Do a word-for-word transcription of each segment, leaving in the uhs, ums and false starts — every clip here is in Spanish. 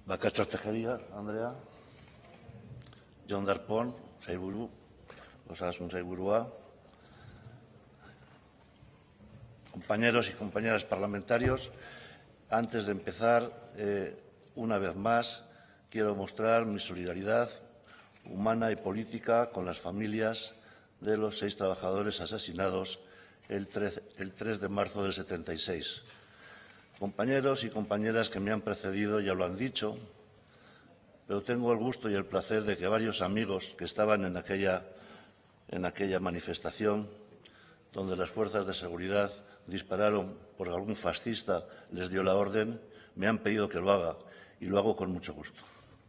Bakartxo Tejeria, Andrea, Jon Darpón, sailburu, osasun sailburua, compañeros y compañeras parlamentarios, antes de empezar, eh, una vez más, quiero mostrar mi solidaridad humana y política con las familias de los seis trabajadores asesinados el tres, el tres de marzo del setenta y seis. Compañeros y compañeras que me han precedido ya lo han dicho, pero tengo el gusto y el placer de que varios amigos que estaban en aquella, en aquella manifestación, donde las fuerzas de seguridad dispararon porque algún fascista les dio la orden, me han pedido que lo haga y lo hago con mucho gusto.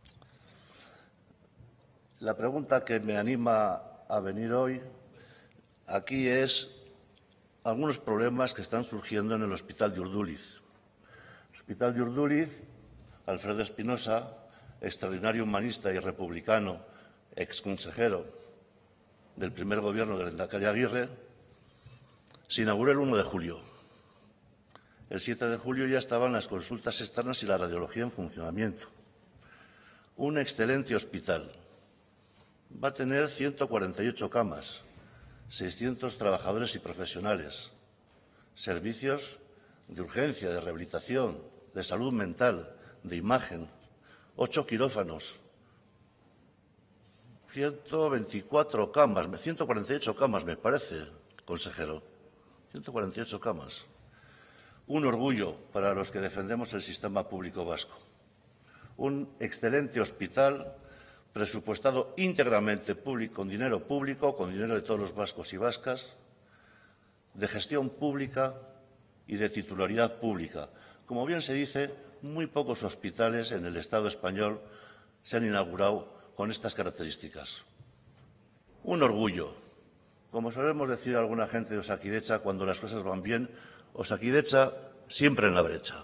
La pregunta que me anima a venir hoy aquí es algunos problemas que están surgiendo en el Hospital de Urduliz. El Hospital de Urduliz, Alfredo Espinosa, extraordinario humanista y republicano, exconsejero del primer gobierno del lehendakari Aguirre, se inauguró el uno de julio. El siete de julio ya estaban las consultas externas y la radiología en funcionamiento. Un excelente hospital. Va a tener ciento cuarenta y ocho camas, seiscientos trabajadores y profesionales, servicios de urgencia, de rehabilitación, de salud mental, de imagen, ocho quirófanos, ciento veinticuatro camas, ciento cuarenta y ocho camas me parece, consejero, ciento cuarenta y ocho camas. Un orgullo para los que defendemos el sistema público vasco. Un excelente hospital presupuestado íntegramente público, con dinero público, con dinero de todos los vascos y vascas, de gestión pública y de titularidad pública. Como bien se dice, muy pocos hospitales en el Estado español se han inaugurado con estas características. Un orgullo. Como solemos decir a alguna gente de Osakidetza, cuando las cosas van bien, Osakidetza siempre en la brecha.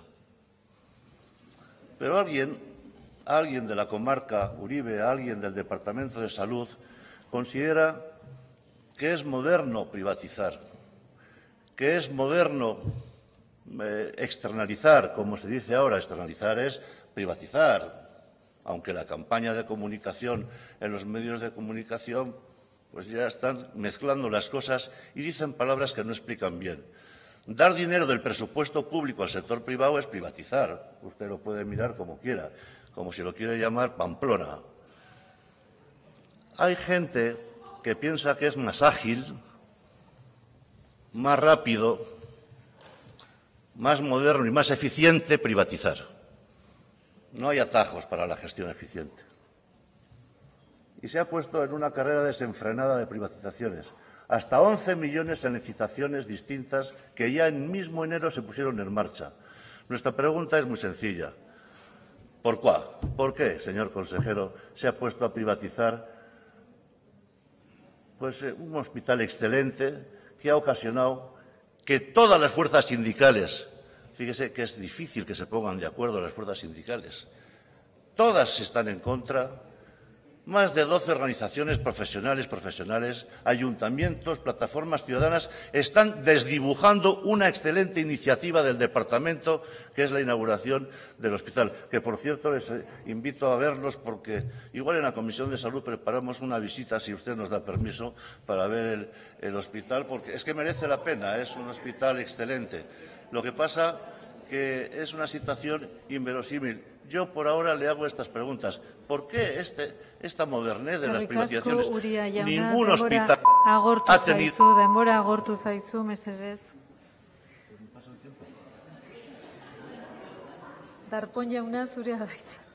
Pero alguien, alguien de la comarca Uribe, alguien del Departamento de Salud, considera que es moderno privatizar, que es moderno eh, externalizar, como se dice ahora, externalizar es privatizar, aunque la campaña de comunicación en los medios de comunicación pues ya están mezclando las cosas y dicen palabras que no explican bien. Dar dinero del presupuesto público al sector privado es privatizar. Usted lo puede mirar como quiera, como si lo quiere llamar Pamplona. Hay gente que piensa que es más ágil, más rápido, más moderno y más eficiente privatizar. No hay atajos para la gestión eficiente. Y se ha puesto en una carrera desenfrenada de privatizaciones. Hasta once millones en licitaciones distintas que ya en mismo enero se pusieron en marcha. Nuestra pregunta es muy sencilla. ¿Por qué? ¿Por qué, señor consejero, se ha puesto a privatizar pues, un hospital excelente que ha ocasionado que todas las fuerzas sindicales, fíjese que es difícil que se pongan de acuerdo las fuerzas sindicales, todas están en contra? Más de doce organizaciones profesionales, profesionales, ayuntamientos, plataformas ciudadanas están desdibujando una excelente iniciativa del departamento que es la inauguración del hospital, que por cierto les invito a verlos porque igual en la Comisión de Salud preparamos una visita, si usted nos da permiso, para ver el, el hospital, porque es que merece la pena, es un hospital excelente. Lo que pasa que es una situación inverosímil. Yo por ahora le hago estas preguntas. ¿Por qué este, esta modernez de las privatizaciones? Ningún hospital ha tenido... Denbora agortu zaizu, mesedez. Darpón jauna, zurea da hitza.